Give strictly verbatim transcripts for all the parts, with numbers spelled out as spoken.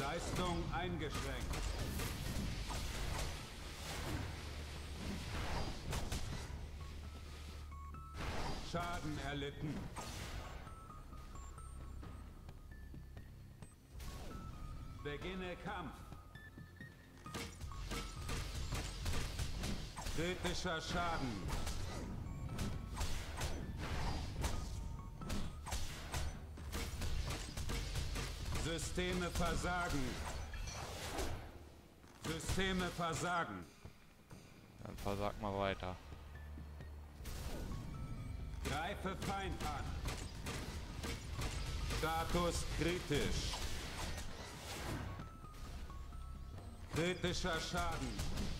Leistung eingeschränkt. Schaden erlitten. Beginne Kampf. Kritischer Schaden. Systeme versagen. Systeme versagen. Dann versag mal weiter. Greife Feind an. Status kritisch. Kritischer Schaden.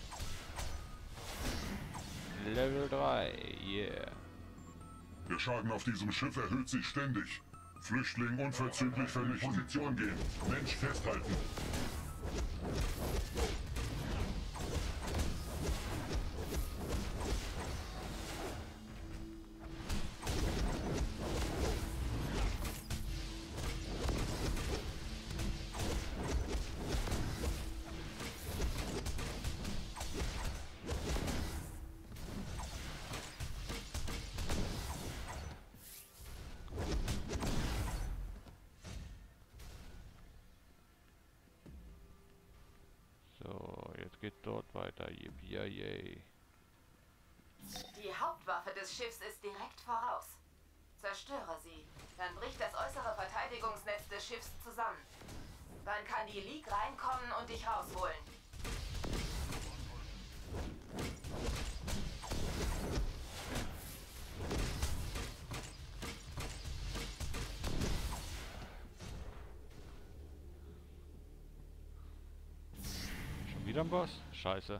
Level drei, yeah. Der Schaden auf diesem Schiff erhöht sich ständig. Flüchtling unverzüglich vernichten. Position gehen. Mensch festhalten. So, jetzt geht dort weiter. Yippie, yay. Die Hauptwaffe des Schiffs ist direkt voraus. Zerstöre sie. Dann bricht das äußere Verteidigungsnetz des Schiffs zusammen. Dann kann die League reinkommen und dich rausholen. Schon wieder ein Boss? Scheiße.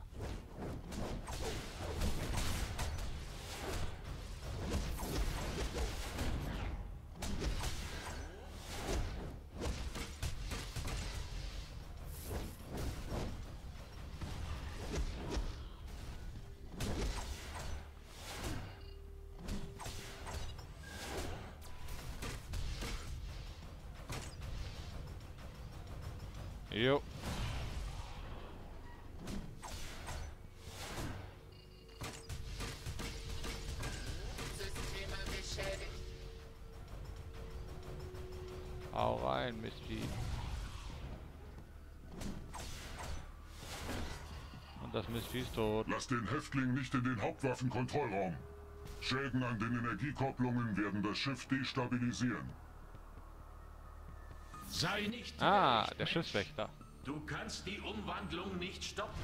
Jo. Systeme beschädigt. Hau rein, Misty. Und das Misty ist tot. Lass den Häftling nicht in den Hauptwaffenkontrollraum. Schäden an den Energiekopplungen werden das Schiff destabilisieren. Sei nicht Ah, leicht, der Mensch. Schiffswächter. Du kannst die Umwandlung nicht stoppen.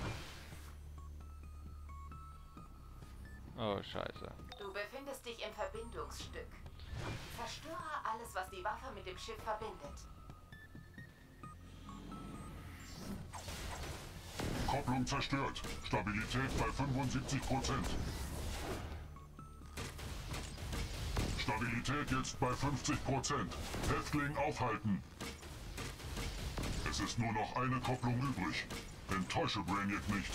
Oh, scheiße. Du befindest dich im Verbindungsstück. Zerstöre alles, was die Waffe mit dem Schiff verbindet. Kopplung zerstört. Stabilität bei fünfundsiebzig Prozent. Stabilität jetzt bei fünfzig Prozent. Häftling aufhalten. Es ist nur noch eine Kopplung übrig. Enttäusche Brainiac nicht.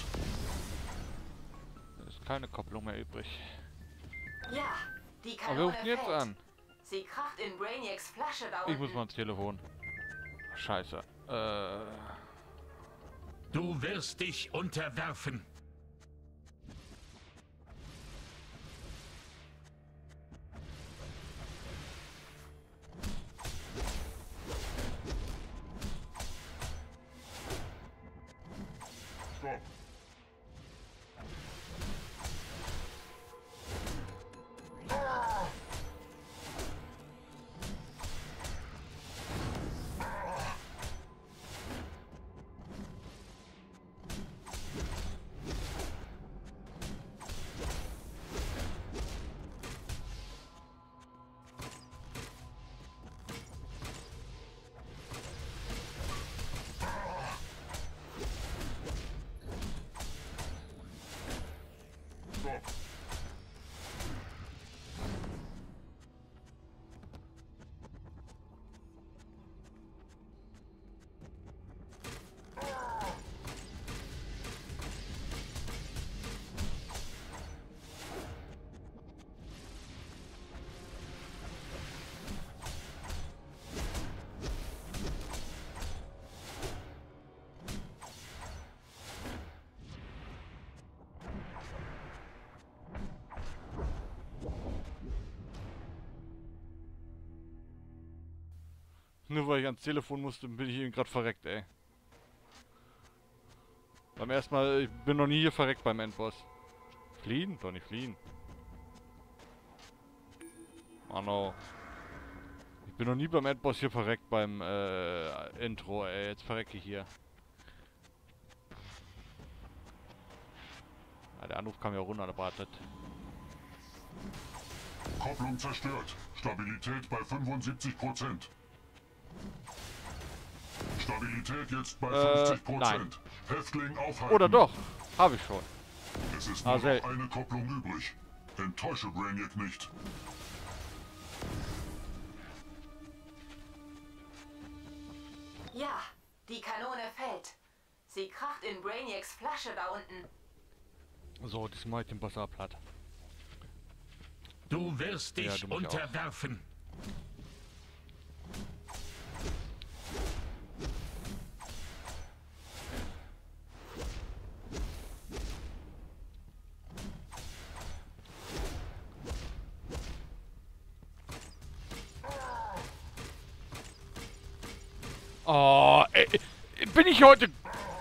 Es ist keine Kopplung mehr übrig. Ja, die Aber wer Kanone ruft denn jetzt fällt. an? Sie kracht in Brainiacs Flasche da unten. Ich muss mal ans Telefon. Scheiße. Äh. Du wirst dich unterwerfen. Stopp. Nur weil ich ans Telefon musste, bin ich eben gerade verreckt, ey. Beim ersten Mal, ich bin noch nie hier verreckt beim Endboss. Fliehen? Doch nicht fliehen. Oh no. Ich bin noch nie beim Endboss hier verreckt beim äh, Intro, ey. Jetzt verrecke ich hier. Ja, der Anruf kam ja unerwartet. Kopplung zerstört. Stabilität bei fünfundsiebzig Prozent. Stabilität jetzt bei Äh, fünfzig Prozent. Häftling aufhalten. Oder doch. Habe ich schon. Es ist Ah, nur sel- noch eine Kopplung übrig. Enttäusche Brainiac nicht. Ja, die Kanone fällt. Sie kracht in Brainiacs Flasche da unten. So, das mache ich den Boss ab platt. Du wirst dich Ja, du musst ja auch. unterwerfen. Oh, ey, bin ich heute...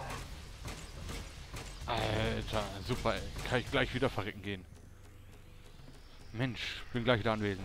Alter, super, ey. Kann ich gleich wieder verrecken gehen. Mensch, bin gleich wieder anwesend.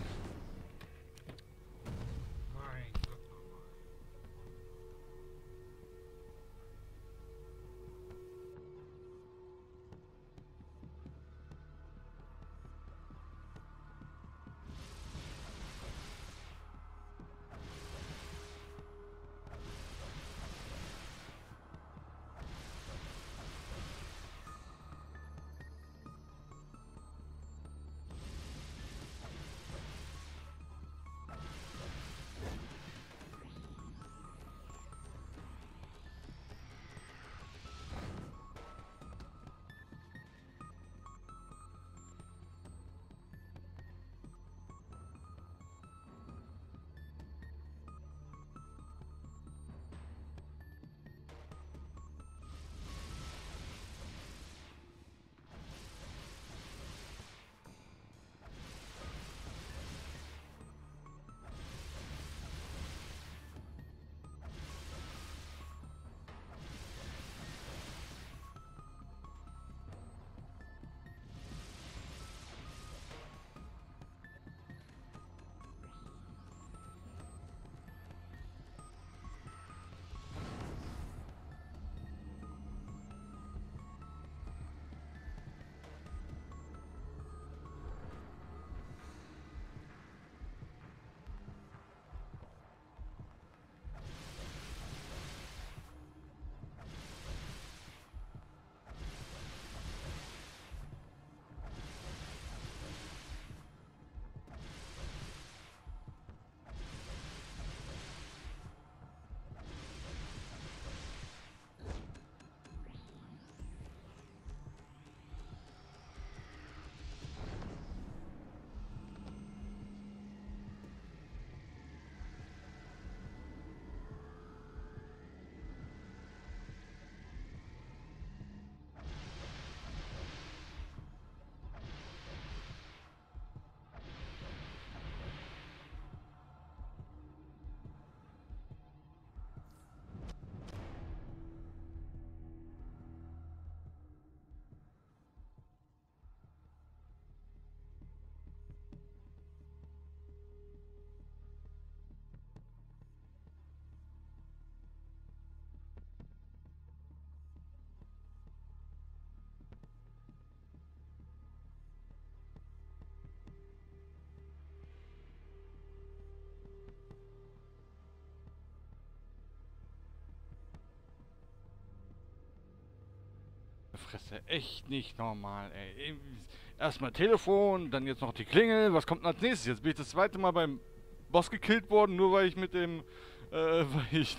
Fresse, echt nicht normal, ey. Erstmal Telefon, dann jetzt noch die Klingel. Was kommt denn als nächstes? Jetzt bin ich das zweite Mal beim Boss gekillt worden, nur weil ich mit dem, äh, weil ich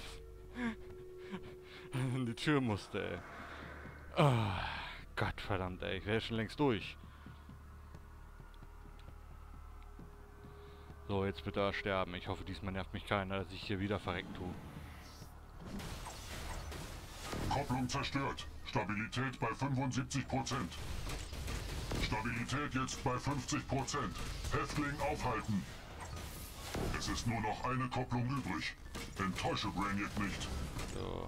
in die Tür musste, ey. Oh, Gott verdammt, ey. Ich wäre schon längst durch. So, jetzt bitte sterben. Ich hoffe, diesmal nervt mich keiner, dass ich hier wieder verreckt tue. Kopplung zerstört. Stabilität bei fünfundsiebzig Prozent. Stabilität jetzt bei fünfzig Prozent. Häftling aufhalten. Es ist nur noch eine Kopplung übrig. Enttäusche Brainiac nicht. So.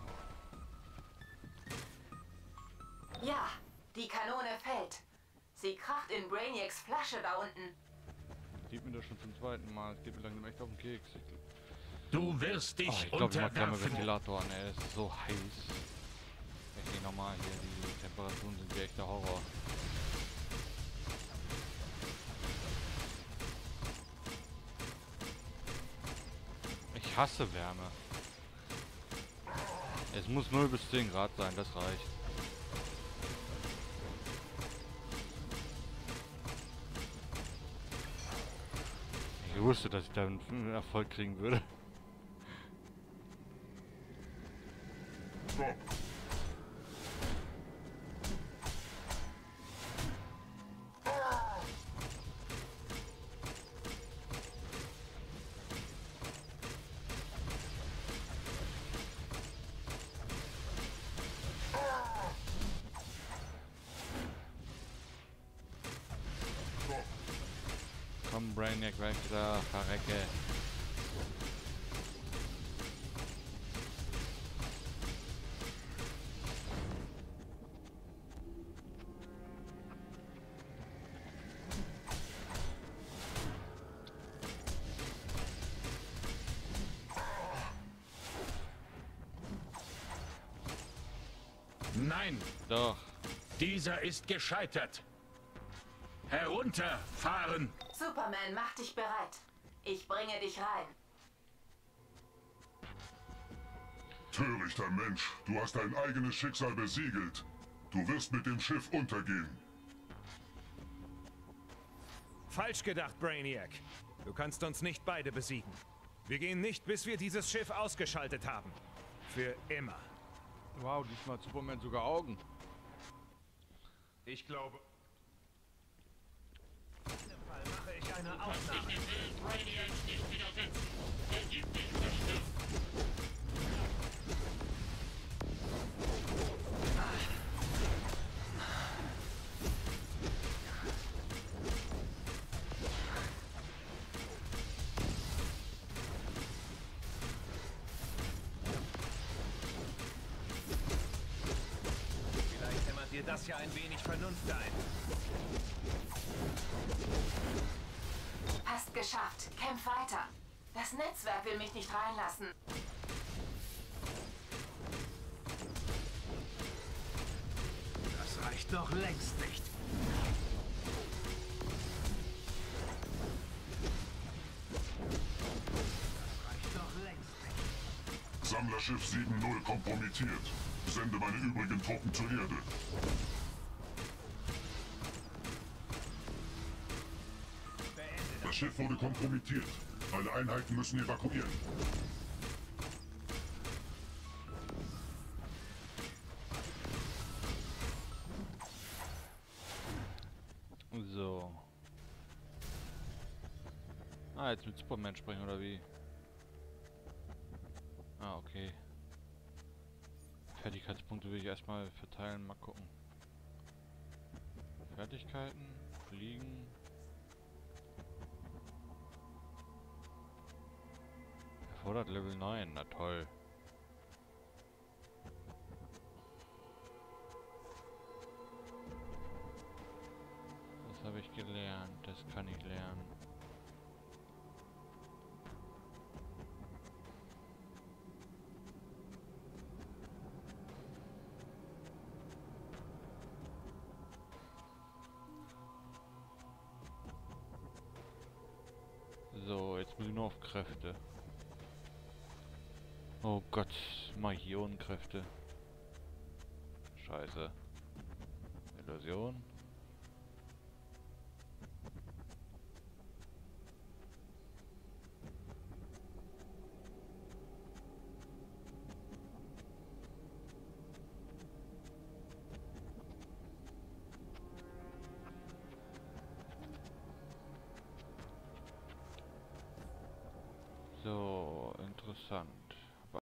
Ja, die Kanone fällt. Sie kracht in Brainiacs Flasche da unten. Sieht mir das schon zum zweiten Mal. Es geht mir langsam echt auf den Keks. Ich, Du wirst dich oh, ich glaube, ich mach gleich mal unterwerfen. Ventilator an, ey. Es ist so heiß. Echt nicht normal hier. Die Temperaturen sind hier echt der Horror. Ich hasse Wärme. Es muss null bis zehn Grad sein, das reicht. Ich wusste, dass ich da einen Erfolg kriegen würde. Stopp. Komm, Brainiac, weg da, verrecke. Nein, Doch. dieser ist gescheitert. Herunterfahren. Superman, mach dich bereit. Ich bringe dich rein. Törichter Mensch, du hast dein eigenes Schicksal besiegelt. Du wirst mit dem Schiff untergehen. Falsch gedacht, Brainiac. Du kannst uns nicht beide besiegen. Wir gehen nicht, bis wir dieses Schiff ausgeschaltet haben. Für immer. Wow, diesmal hat Superman sogar Augen. Ich glaube... In diesem Fall mache ich eine Ausnahme. Vielleicht hämmert dir das ja ein wenig Vernunft ein. Hast geschafft. Kämpf weiter. Das Netzwerk will mich nicht reinlassen. Das reicht doch längst nicht. Das reicht doch längst nicht. Sammlerschiff sieben null kompromittiert. Sende meine übrigen Truppen zur Erde. Das Schiff wurde kompromittiert. Alle Einheiten müssen evakuieren. So. Ah, jetzt mit Superman sprechen, oder wie? Ah, okay. Fertigkeitspunkte will ich erstmal verteilen, mal gucken. Fertigkeiten, Fliegen. Erfordert Level neun, na toll. Das habe ich gelernt, das kann ich lernen. So, jetzt muss ich nur auf Kräfte. Oh Gott, Magionenkräfte. Scheiße. Illusion.